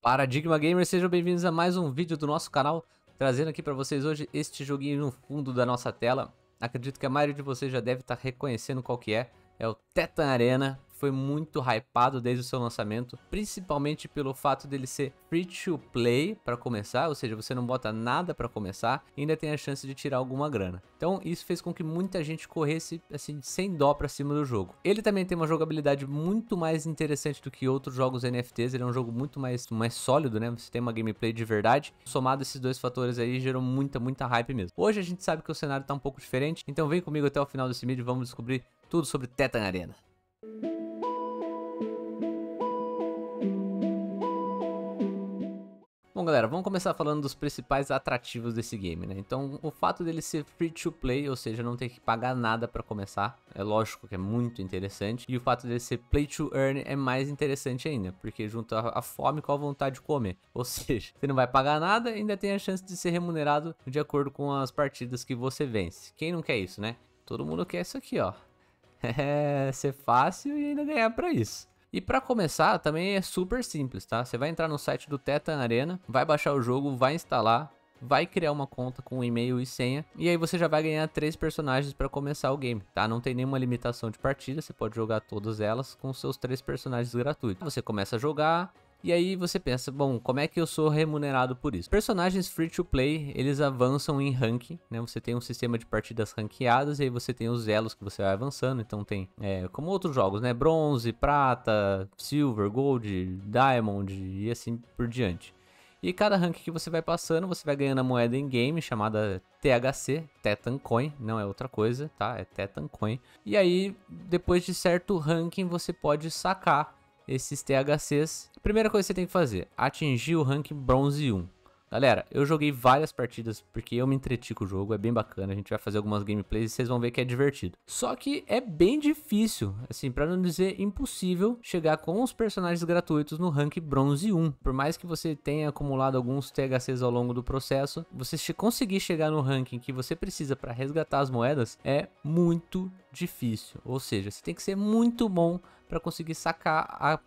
Paradigma Gamers, sejam bem-vindos a mais um vídeo do nosso canal, trazendo aqui para vocês hoje este joguinho no fundo da nossa tela. Acredito que a maioria de vocês já deve estar reconhecendo qual que é o Tetan Arena. Foi muito hypado desde o seu lançamento, principalmente pelo fato dele ser free to play para começar, ou seja, você não bota nada para começar e ainda tem a chance de tirar alguma grana. Então isso fez com que muita gente corresse assim sem dó para cima do jogo. Ele também tem uma jogabilidade muito mais interessante do que outros jogos NFTs, ele é um jogo muito mais sólido, né? Você tem uma gameplay de verdade. Somado esses dois fatores aí, gerou muita hype mesmo. Hoje a gente sabe que o cenário tá um pouco diferente, então vem comigo até o final desse vídeo e vamos descobrir tudo sobre Tetan Arena. Bom, galera, vamos começar falando dos principais atrativos desse game, né? Então, o fato dele ser free to play, ou seja, não ter que pagar nada pra começar, é lógico que é muito interessante. E o fato dele ser play to earn é mais interessante ainda, porque junta a fome com a vontade de comer. Ou seja, você não vai pagar nada e ainda tem a chance de ser remunerado de acordo com as partidas que você vence. Quem não quer isso, né? Todo mundo quer isso aqui, ó. É ser fácil e ainda ganhar pra isso. E para começar, também é super simples, tá? Você vai entrar no site do Tetan Arena, vai baixar o jogo, vai instalar, vai criar uma conta com e-mail e senha, e aí você já vai ganhar 3 personagens para começar o game, tá? Não tem nenhuma limitação de partida, você pode jogar todas elas com seus 3 personagens gratuitos. Você começa a jogar, e aí você pensa, bom, como é que eu sou remunerado por isso? Personagens free to play, eles avançam em ranking, né? Você tem um sistema de partidas ranqueadas e aí você tem os elos que você vai avançando. Então tem, como outros jogos, né? Bronze, prata, silver, gold, diamond e assim por diante. E cada ranking que você vai passando, você vai ganhando a moeda em game chamada THC, Tetan Coin, não é outra coisa, tá? É Tetan Coin. E aí, depois de certo ranking, você pode sacar esses THCs. Primeira coisa que você tem que fazer, atingir o ranking bronze 1. Galera, eu joguei várias partidas porque eu me entreti com o jogo, é bem bacana, a gente vai fazer algumas gameplays e vocês vão ver que é divertido. Só que é bem difícil, assim, pra não dizer impossível, chegar com os personagens gratuitos no ranking bronze 1. Por mais que você tenha acumulado alguns THCs ao longo do processo, você conseguir chegar no ranking que você precisa pra resgatar as moedas é muito difícil. Ou seja, você tem que ser muito bom pra conseguir sacar a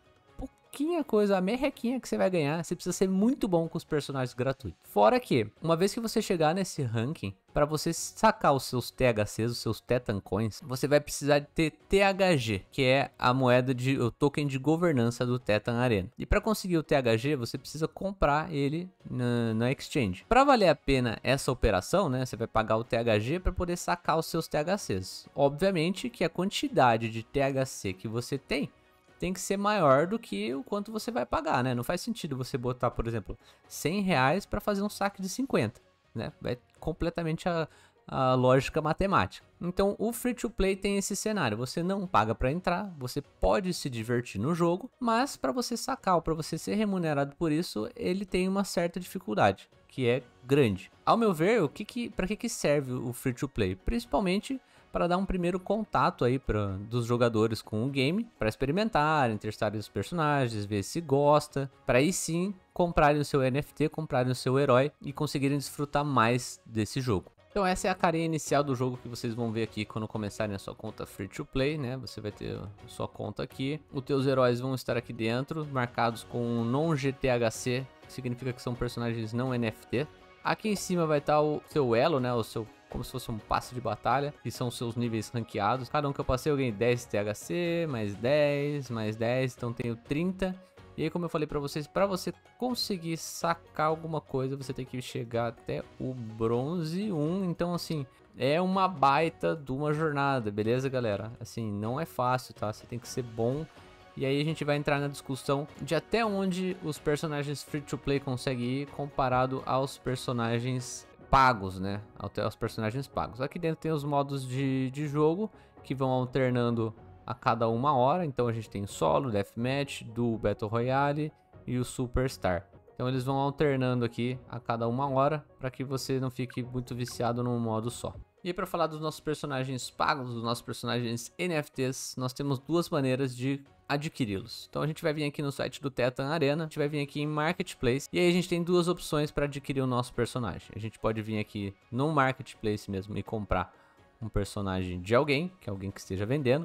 coisa, a merrequinha que você vai ganhar. Você precisa ser muito bom com os personagens gratuitos. Fora que, uma vez que você chegar nesse ranking, para você sacar os seus THCs, os seus Tetan Coins, você vai precisar de ter THG, que é a moeda o token de governança do Tetan Arena. E para conseguir o THG, você precisa comprar ele na exchange. Para valer a pena essa operação, né, você vai pagar o THG para poder sacar os seus THCs. Obviamente que a quantidade de THC que você tem que ser maior do que o quanto você vai pagar, né? Não faz sentido você botar, por exemplo, 100 reais para fazer um saque de 50, né? Vai completamente a lógica matemática. Então, o free to play tem esse cenário. Você não paga para entrar, você pode se divertir no jogo, mas para você sacar ou para você ser remunerado por isso, ele tem uma certa dificuldade, que é grande. Ao meu ver, para que serve o free to play? Principalmente para dar um primeiro contato aí dos jogadores com o game, para experimentarem, testarem os personagens, ver se gosta, para aí sim comprarem o seu NFT, comprarem o seu herói e conseguirem desfrutar mais desse jogo. Então essa é a carinha inicial do jogo que vocês vão ver aqui quando começarem a sua conta free to play, né? Você vai ter a sua conta aqui, os teus heróis vão estar aqui dentro, marcados com non GTHC, que significa que são personagens não NFT. Aqui em cima vai estar o seu elo, né? Como se fosse um passe de batalha, que são os seus níveis ranqueados. Cada um que eu passei eu ganhei 10 THC, mais 10, mais 10, então tenho 30. E aí, como eu falei pra vocês, pra você conseguir sacar alguma coisa, você tem que chegar até o bronze 1. Então, assim, é uma baita de uma jornada, beleza, galera? Assim, não é fácil, tá? Você tem que ser bom. E aí a gente vai entrar na discussão de até onde os personagens free to play conseguem ir comparado aos personagens pagos, né? Até os personagens pagos. Aqui dentro tem os modos de jogo que vão alternando a cada 1 hora. Então a gente tem solo, deathmatch, duo, battle royale e o superstar. Então eles vão alternando aqui a cada 1 hora para que você não fique muito viciado num modo só. E aí, para falar dos nossos personagens pagos, dos nossos personagens NFTs, nós temos 2 maneiras de adquiri-los. Então a gente vai vir aqui no site do Tetan Arena, a gente vai vir aqui em Marketplace, e aí a gente tem 2 opções para adquirir o nosso personagem. A gente pode vir aqui no Marketplace mesmo e comprar um personagem de alguém, que é alguém que esteja vendendo,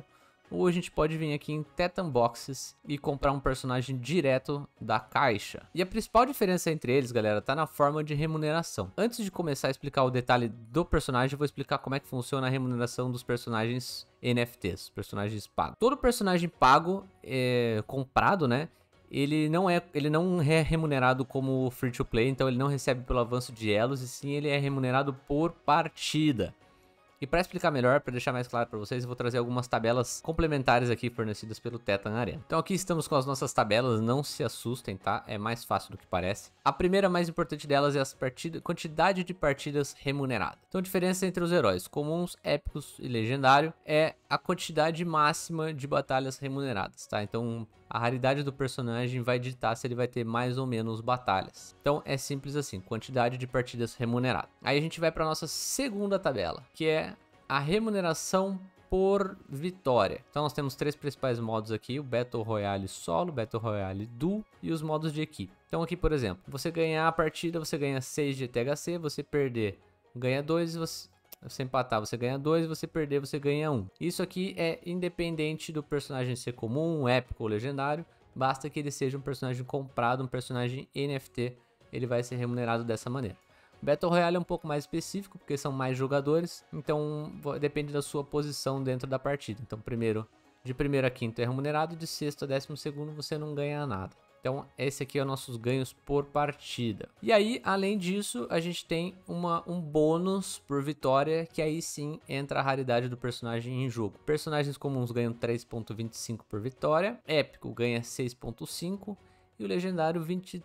ou a gente pode vir aqui em Titan Boxes e comprar um personagem direto da caixa. E a principal diferença entre eles, galera, tá na forma de remuneração. Antes de começar a explicar o detalhe do personagem, eu vou explicar como é que funciona a remuneração dos personagens NFTs, personagens pagos. Todo personagem pago, comprado, né? Ele não é remunerado como free to play, então ele não recebe pelo avanço de elos, e sim ele é remunerado por partida. E para explicar melhor, para deixar mais claro para vocês, eu vou trazer algumas tabelas complementares aqui fornecidas pelo Titan Arena. Então aqui estamos com as nossas tabelas, não se assustem, tá? É mais fácil do que parece. A primeira, mais importante delas, é a quantidade de partidas remuneradas. Então a diferença entre os heróis comuns, épicos e legendário é a quantidade máxima de batalhas remuneradas, tá? Então a raridade do personagem vai ditar se ele vai ter mais ou menos batalhas. Então é simples assim, quantidade de partidas remuneradas. Aí a gente vai para nossa segunda tabela, que é a remuneração por vitória. Então nós temos três principais modos aqui: o Battle Royale solo, Battle Royale duo e os modos de equipe. Então aqui, por exemplo, você ganhar a partida, você ganha 6 de THC, você perder, ganha 2 e você empatar, você ganha 2, você perder, você ganha 1. Isso aqui é independente do personagem ser comum, épico ou legendário. Basta que ele seja um personagem comprado, um personagem NFT, ele vai ser remunerado dessa maneira. Battle Royale é um pouco mais específico, porque são mais jogadores, então depende da sua posição dentro da partida. Então de primeiro a quinto é remunerado, de sexto a 12º você não ganha nada. Então, esse aqui é os nossos ganhos por partida. E aí, além disso, a gente tem um bônus por vitória, que aí sim entra a raridade do personagem em jogo. Personagens comuns ganham 3,25 por vitória, épico ganha 6,5 e o legendário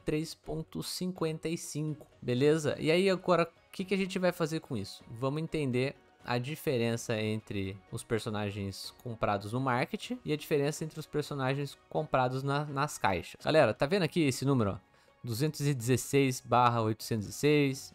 23,55, beleza? E aí agora, o que a gente vai fazer com isso? Vamos entender a diferença entre os personagens comprados no market e a diferença entre os personagens comprados nas caixas. Galera, tá vendo aqui esse número, ó? 216/806,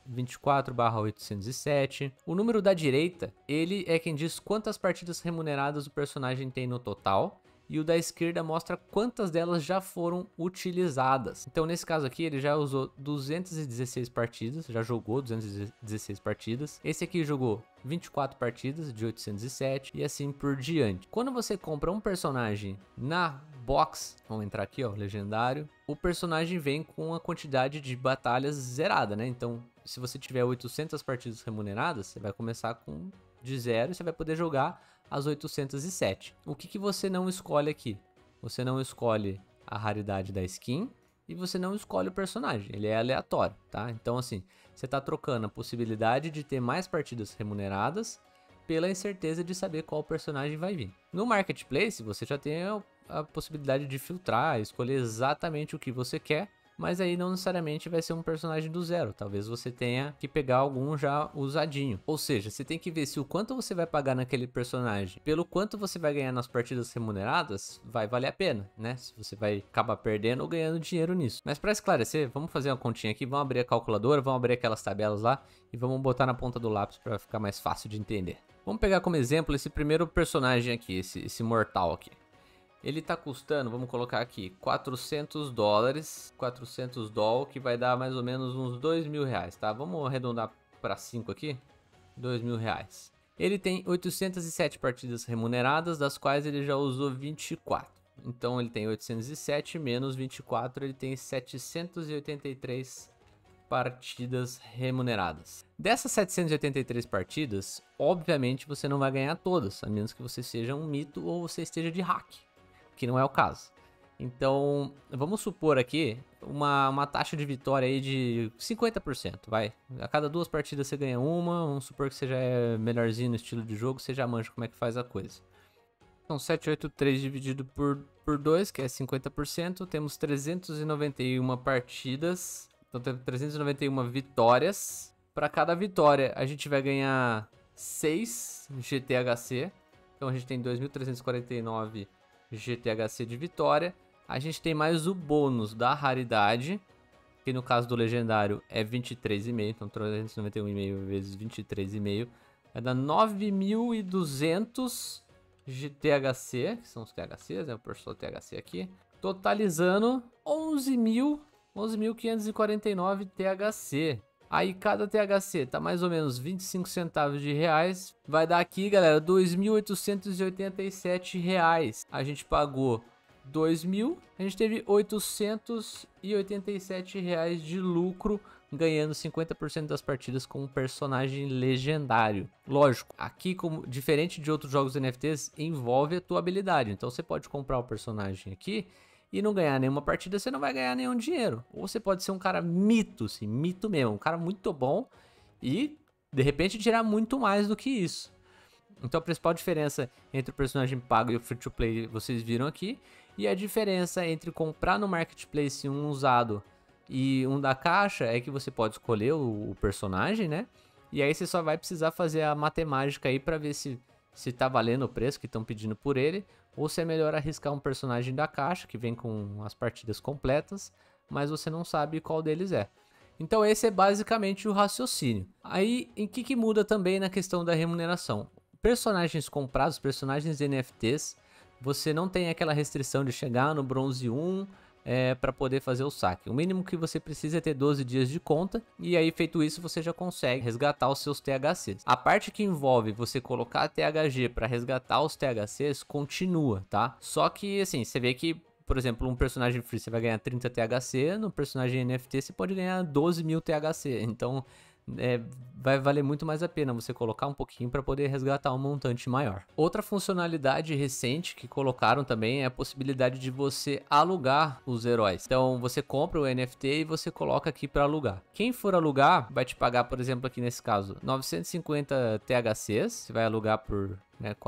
24/807. O número da direita, ele é quem diz quantas partidas remuneradas o personagem tem no total. E o da esquerda mostra quantas delas já foram utilizadas. Então, nesse caso aqui, ele já usou 216 partidas, já jogou 216 partidas. Esse aqui jogou 24 partidas de 807 e assim por diante. Quando você compra um personagem na box, vamos entrar aqui, ó, legendário, o personagem vem com a quantidade de batalhas zerada, né? Então, se você tiver 800 partidas remuneradas, você vai começar com de 0 e você vai poder jogar as 807. O que você não escolhe aqui? Você não escolhe a raridade da skin e você não escolhe o personagem, ele é aleatório, tá? Então assim, você tá trocando a possibilidade de ter mais partidas remuneradas pela incerteza de saber qual personagem vai vir. No Marketplace, você já tem a possibilidade de filtrar, escolher exatamente o que você quer, mas aí não necessariamente vai ser um personagem do zero. Talvez você tenha que pegar algum já usadinho. Ou seja, você tem que ver se o quanto você vai pagar naquele personagem, pelo quanto você vai ganhar nas partidas remuneradas, vai valer a pena, né? Se você vai acabar perdendo ou ganhando dinheiro nisso. Mas para esclarecer, vamos fazer uma continha aqui, vamos abrir a calculadora, vamos abrir aquelas tabelas lá e vamos botar na ponta do lápis para ficar mais fácil de entender. Vamos pegar como exemplo esse primeiro personagem aqui, esse mortal aqui. Ele tá custando, vamos colocar aqui, $400, 400 doll, que vai dar mais ou menos uns R$2.000, tá? Vamos arredondar para 5 aqui, R$2.000. Ele tem 807 partidas remuneradas, das quais ele já usou 24. Então ele tem 807 menos 24, ele tem 783 partidas remuneradas. Dessas 783 partidas, obviamente você não vai ganhar todas, a menos que você seja um mito ou você esteja de hack, que não é o caso. Então, vamos supor aqui uma taxa de vitória aí de 50%, vai. A cada 2 partidas você ganha uma, vamos supor que você já é melhorzinho no estilo de jogo, você já manja como é que faz a coisa. Então, 783 dividido por 2, que é 50%, temos 391 partidas, então temos 391 vitórias. Para cada vitória, a gente vai ganhar 6 GTHC, então a gente tem 2.349 GTHC de vitória. A gente tem mais o bônus da raridade, que no caso do legendário é 23,5, então 391,5 vezes 23,5 vai dar 9.200 GTHC, que são os THCs, né? Eu pôr só o THC aqui, totalizando 11.549 THC. Aí cada THC tá mais ou menos 25 centavos de reais. Vai dar aqui, galera, 2.887 reais. A gente pagou 2.000, a gente teve 887 reais de lucro, ganhando 50% das partidas com um personagem legendário. Lógico, aqui, como diferente de outros jogos NFTs, envolve a tua habilidade. Então você pode comprar o personagem aqui e não ganhar nenhuma partida, você não vai ganhar nenhum dinheiro. Ou você pode ser um cara mito, assim, mito mesmo, um cara muito bom e de repente tirar muito mais do que isso. Então a principal diferença entre o personagem pago e o free to play vocês viram aqui. E a diferença entre comprar no marketplace um usado e um da caixa é que você pode escolher o personagem, né? E aí você só vai precisar fazer a matemática aí para ver se tá valendo o preço que estão pedindo por ele, ou se é melhor arriscar um personagem da caixa que vem com as partidas completas, mas você não sabe qual deles é. Então esse é basicamente o raciocínio. Aí em que muda também na questão da remuneração? Personagens comprados, personagens NFTs, você não tem aquela restrição de chegar no bronze 1 para poder fazer o saque. O mínimo que você precisa é ter 12 dias de conta, e aí feito isso você já consegue resgatar os seus THCs. A parte que envolve você colocar THG para resgatar os THCs continua, tá? Só que assim, você vê que, por exemplo, um personagem free você vai ganhar 30 THC, no personagem NFT você pode ganhar 12.000 THC, então vai valer muito mais a pena você colocar um pouquinho para poder resgatar um montante maior. Outra funcionalidade recente que colocaram também é a possibilidade de você alugar os heróis. Então você compra o NFT e você coloca aqui para alugar. Quem for alugar vai te pagar, por exemplo, aqui nesse caso, 950 THCs, você vai alugar por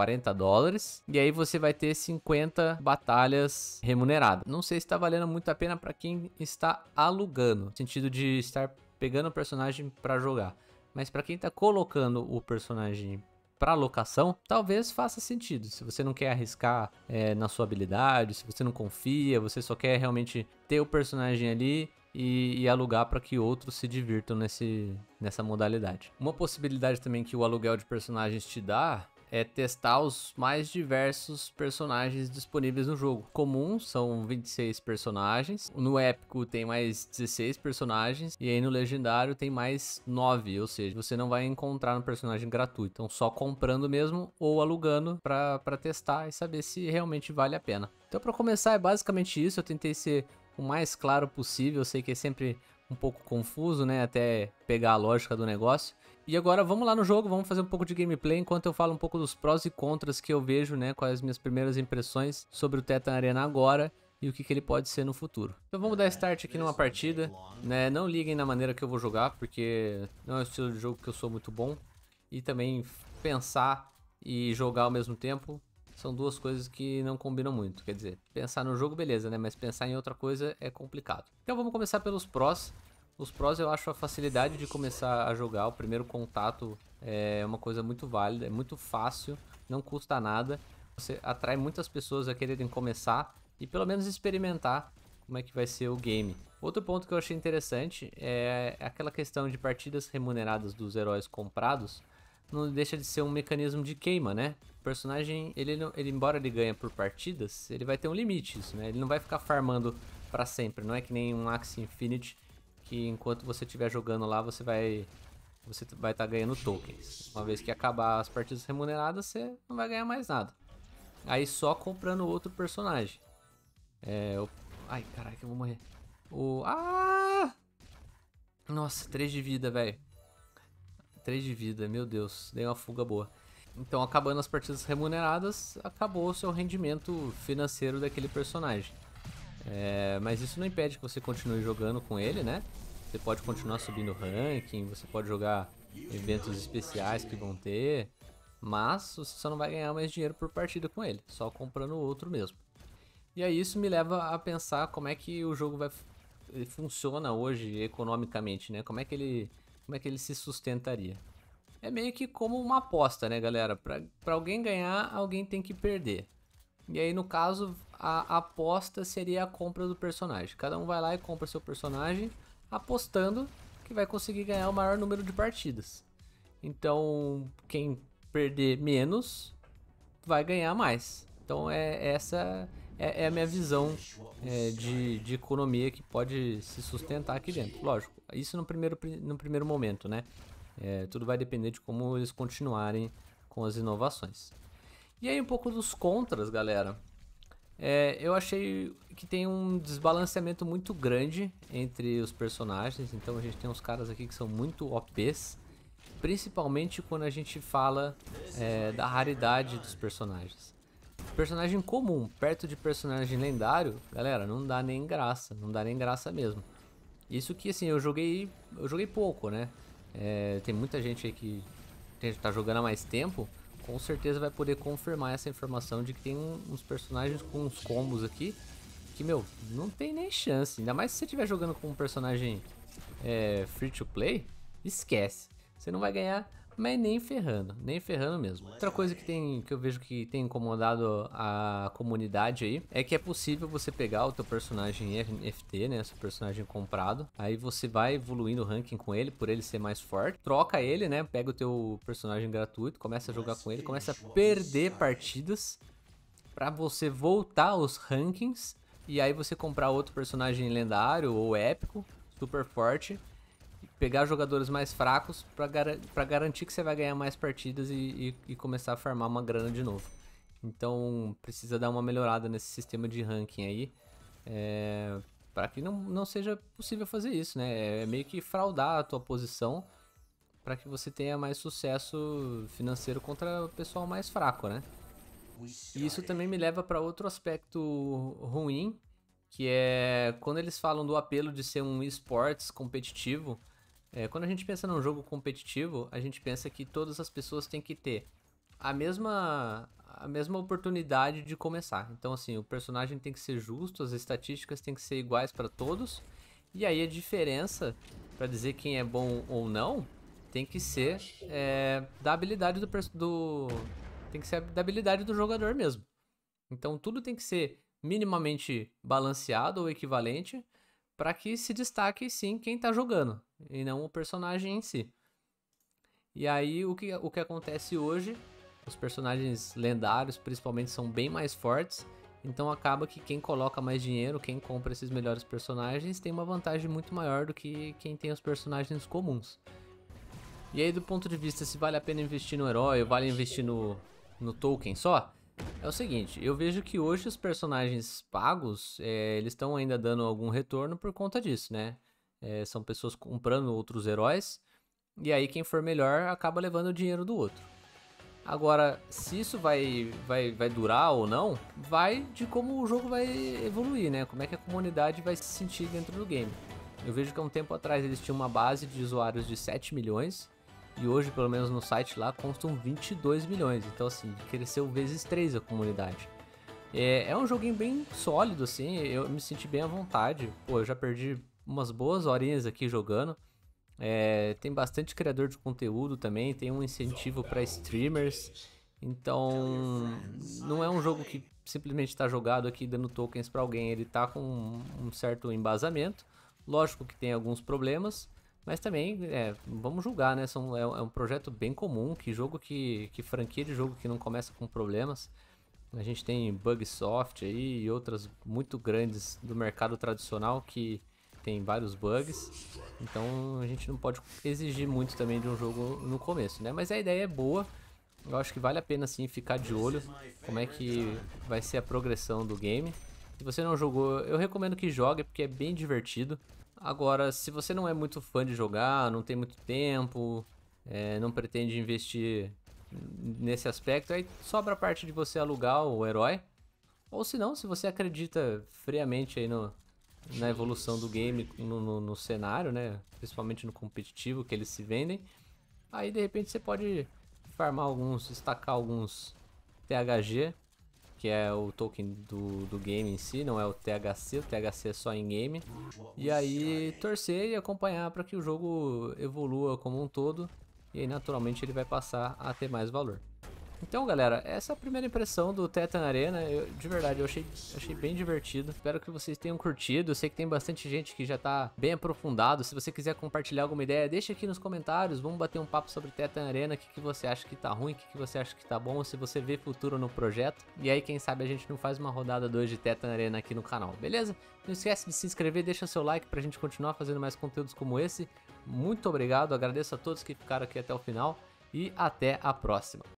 $40, e aí você vai ter 50 batalhas remuneradas. Não sei se está valendo muito a pena para quem está alugando, no sentido de estar pegando o personagem para jogar, mas para quem tá colocando o personagem para locação, talvez faça sentido. Se você não quer arriscar na sua habilidade, se você não confia, você só quer realmente ter o personagem ali e alugar para que outros se divirtam nessa modalidade. Uma possibilidade também que o aluguel de personagens te dá é testar os mais diversos personagens disponíveis no jogo. Comum são 26 personagens, no épico tem mais 16 personagens, e aí no legendário tem mais 9, ou seja, você não vai encontrar um personagem gratuito, então só comprando mesmo ou alugando para testar e saber se realmente vale a pena. Então para começar é basicamente isso, eu tentei ser o mais claro possível, eu sei que é sempre um pouco confuso, né, até pegar a lógica do negócio. E agora vamos lá no jogo, vamos fazer um pouco de gameplay enquanto eu falo um pouco dos prós e contras que eu vejo, né, quais as minhas primeiras impressões sobre o Tetan Arena agora e o que ele pode ser no futuro. Então vamos dar start aqui numa partida, né, não liguem na maneira que eu vou jogar, porque não é o estilo de jogo que eu sou muito bom, e também pensar e jogar ao mesmo tempo são duas coisas que não combinam muito. Quer dizer, pensar no jogo beleza, né, mas pensar em outra coisa é complicado. Então vamos começar pelos prós. Os prós eu acho a facilidade de começar a jogar, o primeiro contato é uma coisa muito válida, é muito fácil, não custa nada. Você atrai muitas pessoas a quererem começar e pelo menos experimentar como é que vai ser o game. Outro ponto que eu achei interessante é aquela questão de partidas remuneradas dos heróis comprados, não deixa de ser um mecanismo de queima, né? O personagem, ele embora ele ganhe por partidas, ele vai ter um limite, isso, né? Ele não vai ficar farmando para sempre, não é que nem um Axie Infinity, que enquanto você estiver jogando lá, você vai estar ganhando tokens. Uma vez que acabar as partidas remuneradas, você não vai ganhar mais nada. Aí só comprando outro personagem. Ai, caraca, eu vou morrer. Nossa, 3 de vida, velho. 3 de vida, meu Deus, dei uma fuga boa. Então, acabando as partidas remuneradas, acabou o seu rendimento financeiro daquele personagem. Mas isso não impede que você continue jogando com ele, né? Você pode continuar subindo ranking, você pode jogar eventos especiais que vão ter, mas você só não vai ganhar mais dinheiro por partida com ele, só comprando outro mesmo. E aí isso me leva a pensar como é que o jogo ele funciona hoje economicamente, né? Como é que ele se sustentaria? É meio que como uma aposta, né, galera? Pra alguém ganhar, alguém tem que perder. E aí, no caso, a aposta seria a compra do personagem. Cada um vai lá e compra seu personagem, apostando que vai conseguir ganhar o maior número de partidas. Então, quem perder menos, vai ganhar mais. Então, essa é a minha visão de economia que pode se sustentar aqui dentro. Lógico, isso no primeiro momento, né? Tudo vai depender de como eles continuarem com as inovações. E aí um pouco dos contras, galera. Eu achei que tem um desbalanceamento muito grande entre os personagens. Então a gente tem uns caras aqui que são muito OPs, principalmente quando a gente fala da raridade dos personagens. Personagem comum, perto de personagem lendário, galera, não dá nem graça, não dá nem graça mesmo. Isso que assim, eu joguei pouco, né? Tem muita gente aí que tá jogando há mais tempo, com certeza vai poder confirmar essa informação de que tem uns personagens com uns combos aqui que, meu, não tem nem chance. Ainda mais se você estiver jogando com um personagem free to play, esquece. Você não vai ganhar, mas nem ferrando mesmo. Outra coisa que eu vejo que tem incomodado a comunidade aí é que é possível você pegar o teu personagem NFT, né, seu personagem comprado, aí você vai evoluindo o ranking com ele, por ele ser mais forte, troca ele, né, pega o teu personagem gratuito, começa a jogar com ele, começa a perder partidas pra você voltar aos rankings e aí você comprar outro personagem lendário ou épico, super forte, pegar jogadores mais fracos pra garantir que você vai ganhar mais partidas e começar a farmar uma grana de novo. Então precisa dar uma melhorada nesse sistema de ranking aí, para que não seja possível fazer isso, né? É meio que fraudar a tua posição para que você tenha mais sucesso financeiro contra o pessoal mais fraco, né? E isso também me leva para outro aspecto ruim, que é quando eles falam do apelo de ser um esportes competitivo. Quando a gente pensa num jogo competitivo, a gente pensa que todas as pessoas têm que ter a mesma oportunidade de começar. Então, assim, o personagem tem que ser justo, as estatísticas têm que ser iguais para todos, e aí a diferença para dizer quem é bom ou não tem que ser da habilidade tem que ser da habilidade do jogador mesmo. Então, tudo tem que ser minimamente balanceado ou equivalente para que se destaque sim quem tá jogando e não o personagem em si. E aí o que acontece hoje, os personagens lendários principalmente são bem mais fortes, então acaba que quem coloca mais dinheiro, quem compra esses melhores personagens tem uma vantagem muito maior do que quem tem os personagens comuns. E aí do ponto de vista se vale a pena investir no herói ou vale investir no token só, é o seguinte, eu vejo que hoje os personagens pagos, eles estão ainda dando algum retorno por conta disso, né? São pessoas comprando outros heróis, e aí quem for melhor acaba levando o dinheiro do outro. Agora, se isso vai durar ou não, vai de como o jogo vai evoluir, né? Como é que a comunidade vai se sentir dentro do game. Eu vejo que há um tempo atrás eles tinham uma base de usuários de 7 milhões, e hoje, pelo menos no site lá, constam 22 milhões. Então, assim, cresceu vezes 3 a comunidade. É um joguinho bem sólido, assim, eu me senti bem à vontade. Pô, eu já perdi umas boas horinhas aqui jogando. Tem bastante criador de conteúdo também, tem um incentivo para streamers. Então, não é um jogo que simplesmente está jogado aqui dando tokens para alguém. Ele tá com um certo embasamento. Lógico que tem alguns problemas, mas também, vamos julgar, né? É um projeto bem comum, que franquia de jogo que não começa com problemas. A gente tem Bugsoft aí e outras muito grandes do mercado tradicional que tem vários bugs. Então a gente não pode exigir muito também de um jogo no começo, né? Mas a ideia é boa. Eu acho que vale a pena sim ficar de olho como é que vai ser a progressão do game. Se você não jogou, eu recomendo que jogue porque é bem divertido. Agora, se você não é muito fã de jogar, não tem muito tempo, não pretende investir nesse aspecto, aí sobra a parte de você alugar o herói. Ou se não, se você acredita friamente aí na evolução do game no cenário, né? Principalmente no competitivo que eles se vendem, aí de repente você pode farmar destacar alguns THG, que é o token do game em si, não é o THC é só em game. E aí torcer e acompanhar para que o jogo evolua como um todo, e aí naturalmente ele vai passar a ter mais valor. Então, galera, essa é a primeira impressão do Tetan Arena. De verdade, eu achei bem divertido. Espero que vocês tenham curtido. Eu sei que tem bastante gente que já tá bem aprofundado. Se você quiser compartilhar alguma ideia, deixa aqui nos comentários. Vamos bater um papo sobre Tetan Arena. O que você acha que tá ruim, o que você acha que tá bom, se você vê futuro no projeto. E aí, quem sabe a gente não faz uma rodada 2 de Tetan Arena aqui no canal, beleza? Não esquece de se inscrever, deixa seu like pra gente continuar fazendo mais conteúdos como esse. Muito obrigado, agradeço a todos que ficaram aqui até o final e até a próxima.